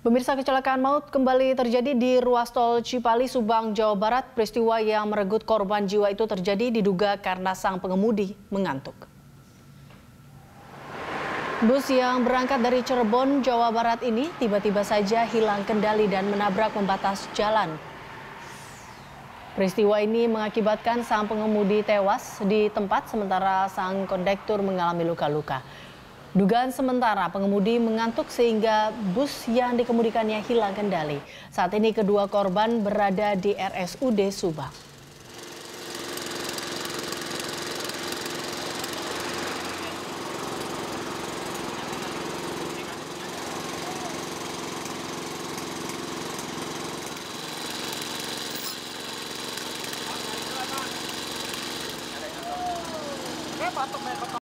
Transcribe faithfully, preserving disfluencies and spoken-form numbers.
Pemirsa, kecelakaan maut kembali terjadi di ruas tol Cipali, Subang, Jawa Barat. Peristiwa yang merenggut korban jiwa itu terjadi diduga karena sang pengemudi mengantuk. Bus yang berangkat dari Cirebon, Jawa Barat ini tiba-tiba saja hilang kendali dan menabrak pembatas jalan. Peristiwa ini mengakibatkan sang pengemudi tewas di tempat, sementara sang kondektur mengalami luka-luka. Dugaan sementara pengemudi mengantuk sehingga bus yang dikemudikannya hilang kendali. Saat ini kedua korban berada di R S U D Subang.